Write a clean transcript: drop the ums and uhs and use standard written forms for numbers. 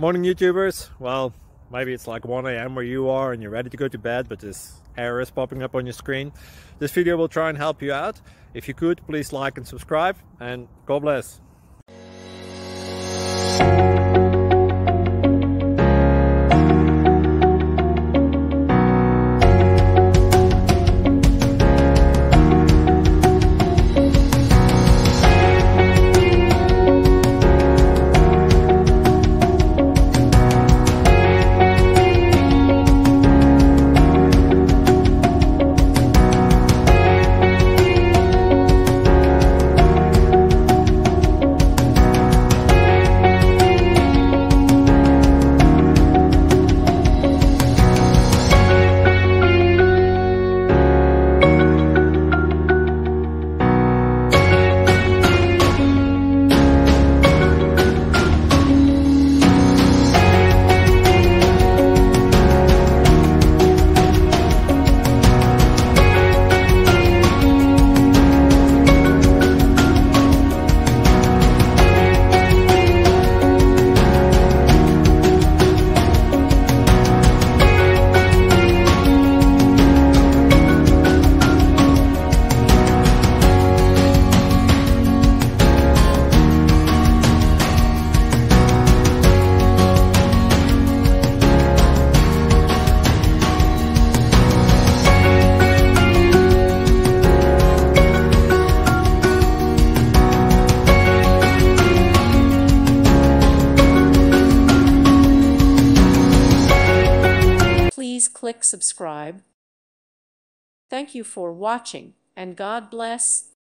Morning YouTubers. Well, maybe it's like 1 a.m. where you are and you're ready to go to bed, but this error is popping up on your screen. This video will try and help you out. If you could, please like and subscribe, and God bless. Please click subscribe. Thank you for watching, and God bless.